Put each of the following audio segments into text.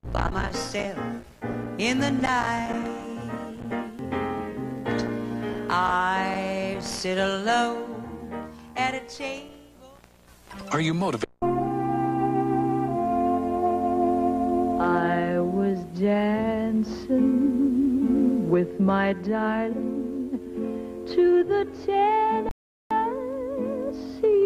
by myself in the night. I sit alone at a table. Are you motivated? I was dancing with my darling to the Tennessee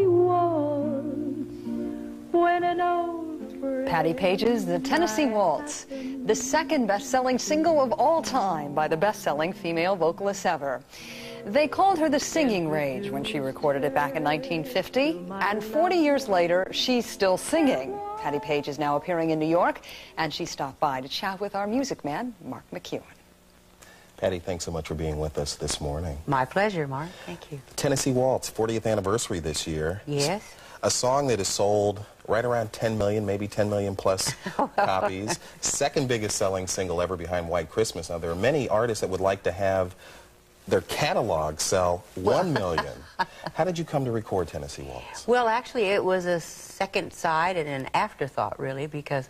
Waltz when an old friend... Patti Page's The Tennessee Waltz, the second best-selling single of all time by the best-selling female vocalist ever. They called her the singing rage when she recorded it back in 1950, and 40 years later, she's still singing. Patti Page is now appearing in New York, and she stopped by to chat with our music man, Mark McEwen. Patti, thanks so much for being with us this morning. My pleasure, Mark. Thank you. Tennessee Waltz, 40th anniversary this year. Yes. A song that has sold right around 10 million, maybe 10 million plus copies. Second biggest selling single ever behind White Christmas. Now, there are many artists that would like to have their catalog sell 1 million. How did you come to record Tennessee Waltz? Well, actually, it was a second side and an afterthought, really, because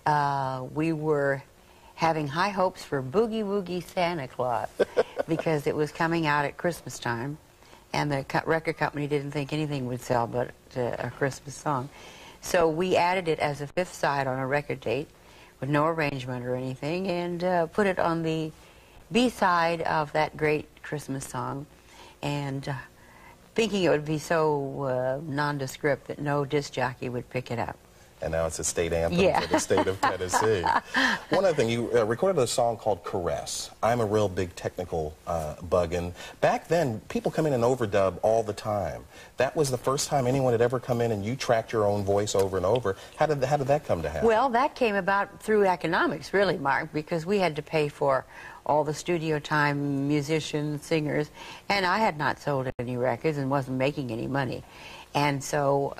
we were having high hopes for Boogie Woogie Santa Claus because it was coming out at Christmas time, and the record company didn't think anything would sell but a Christmas song. So we added it as a fifth side on a record date with no arrangement or anything, and put it on the B-side of that great Christmas song, and thinking it would be so nondescript that no disc jockey would pick it up. And now it's a state anthem for the state of Tennessee. One other thing, you recorded a song called Caress. I'm a real big technical bug, and back then, people come in and overdub all the time. That was the first time anyone had ever come in and you tracked your own voice over and over. How did that come to happen? Well, that came about through economics, really, Mark, because we had to pay for all the studio time, musicians, singers, and I had not sold any records and wasn't making any money. And so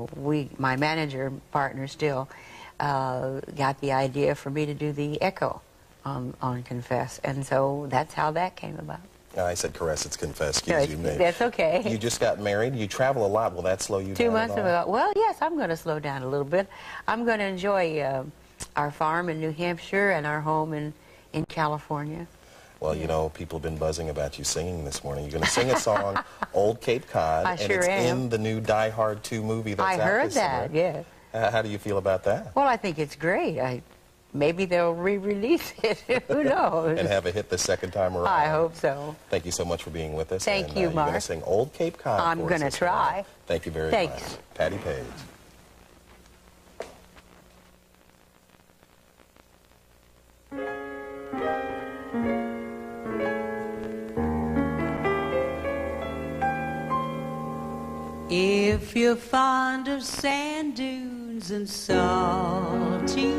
my manager, partner still, got the idea for me to do the echo on Confess. And so that's how that came about. I said Caress, it's Confess, excuse me. That's okay. You just got married, you travel a lot. Will that slow you down 2 months at all? ago. Well, yes, I'm going to slow down a little bit. I'm going to enjoy our farm in New Hampshire and our home in California. Well, you know, people have been buzzing about you singing this morning. You're going to sing a song, Old Cape Cod, I and sure it's am. in the new Die Hard 2 movie that's out I heard this that, summer. yes. How do you feel about that? Well, I think it's great. Maybe they'll re-release it. Who knows? And have a hit the second time around. I hope so. Thank you so much for being with us. Thank you, Mark. You're going to sing Old Cape Cod. I'm going to try. Thank you very Thanks. much. Patti Page. If you're fond of sand dunes and salty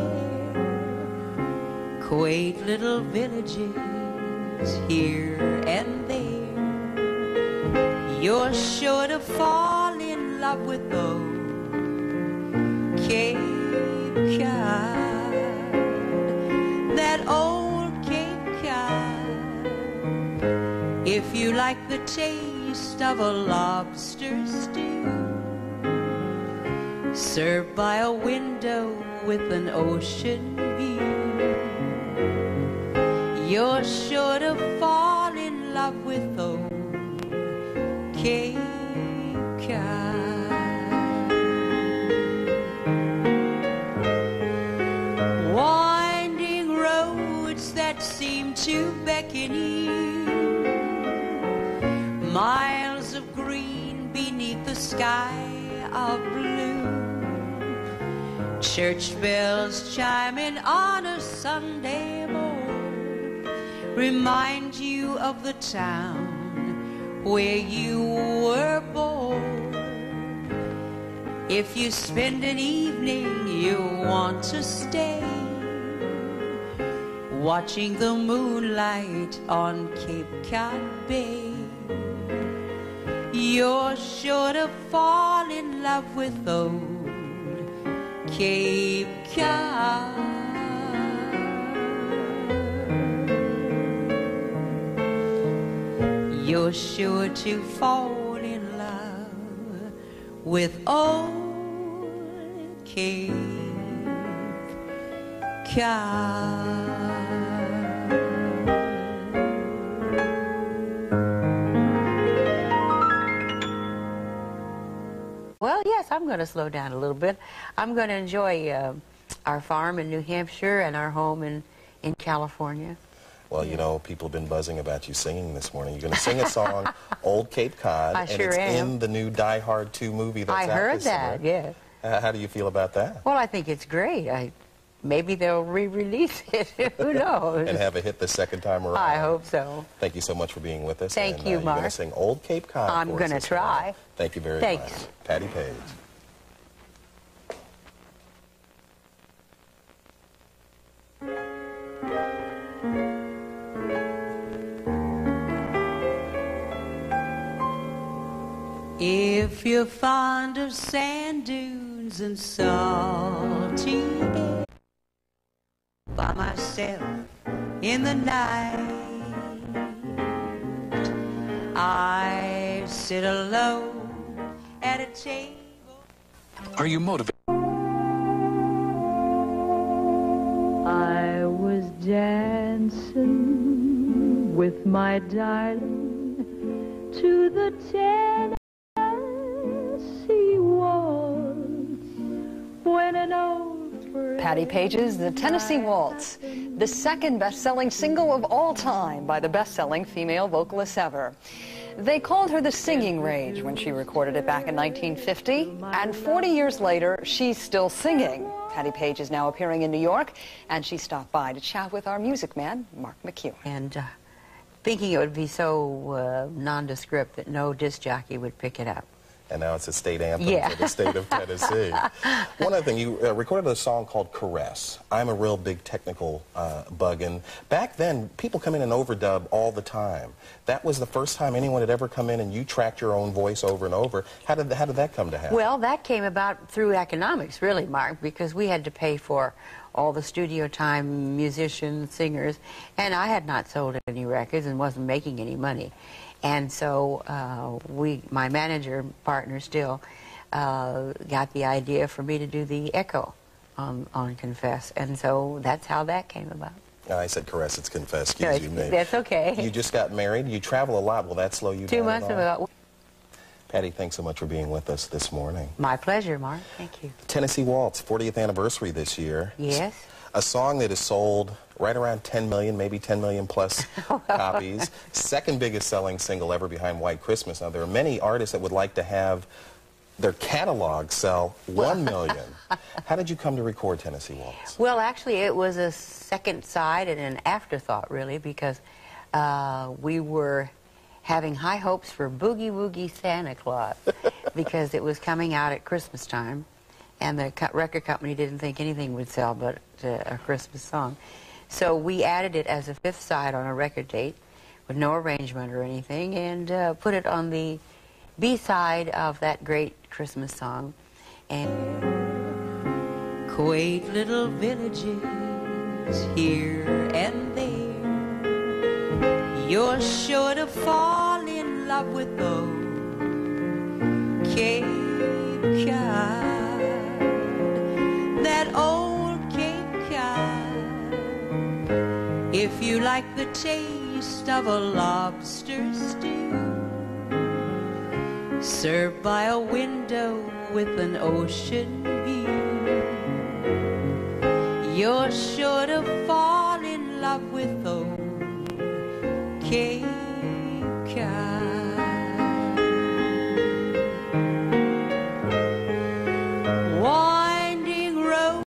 air, quaint little villages here and there, you're sure to fall in love with old Cape Cod, that old Cape Cod. If you like the taste of a lobster stew served by a window with an ocean view, you're sure to fall in love with old Cape Cod. Winding roads that seem to beckon you, miles of green beneath the sky of blue, church bells chiming on a Sunday morn remind you of the town where you were born. If you spend an evening you'll want to stay, watching the moonlight on Cape Cod Bay. You're sure to fall in love with old Cape Cod. You're sure to fall in love with old Cape Cod. Well, yes, I'm going to slow down a little bit. I'm going to enjoy our farm in New Hampshire and our home in California. Well, you know, people have been buzzing about you singing this morning. You're going to sing a song, Old Cape Cod, I and sure it's am. in the new Die Hard 2 movie that's out I heard this summer. that, yeah. How do you feel about that? Well, I think it's great. Maybe they'll re-release it. Who knows? And have a hit the second time around. I hope so. Thank you so much for being with us. Thank you, You're Mark. going to sing Old Cape Cod I'm for us going to this try. morning. Thank you very Thanks. much. Patti Page. If you're fond of sand dunes and salty air, by myself in the night, I sit alone at a table. Are you motivated? I was dancing with my darling to the Tennessee Waltz when an old friend... Patti Page's The Tennessee Waltz, the second best-selling single of all time by the best-selling female vocalist ever. They called her the singing rage when she recorded it back in 1950, and 40 years later, she's still singing. Patti Page is now appearing in New York, and she stopped by to chat with our music man, Mark McEwen. And thinking it would be so nondescript that no disc jockey would pick it up. And now it's a state anthem Yeah. for the state of Tennessee. One other thing, you recorded a song called Caress. I'm a real big technical bug, and back then, people come in and overdub all the time. That was the first time anyone had ever come in and you tracked your own voice over and over. How did that come to happen? Well, that came about through economics, really, Mark, because we had to pay for all the studio time, musicians, singers, and I had not sold any records and wasn't making any money. And so my manager, partner still, got the idea for me to do the echo on Confess. And so that's how that came about. I said Caress, it's Confess, excuse me. That's okay. You just got married. You travel a lot. Will that slow you down 2 months at all? ago. Patti, thanks so much for being with us this morning. My pleasure, Mark. Thank you. Tennessee Waltz, 40th anniversary this year. Yes. A song that has sold right around 10 million, maybe 10 million plus copies. Second biggest selling single ever behind White Christmas. Now, there are many artists that would like to have their catalog sell 1 million. How did you come to record Tennessee Waltz? Well, actually, it was a second side and an afterthought, really, because we were having high hopes for Boogie Woogie Santa Claus because it was coming out at Christmas time, and the record company didn't think anything would sell but a Christmas song. So we added it as a fifth side on a record tape with no arrangement or anything, and put it on the B-side of that great Christmas song. And Quaint little villages here and there, you're sure to fall in love with those Cape Cod, that old Cape Cod. If you like the taste of a lobster stew served by a window with an ocean view, you're sure to fall in love with those Cape Cod.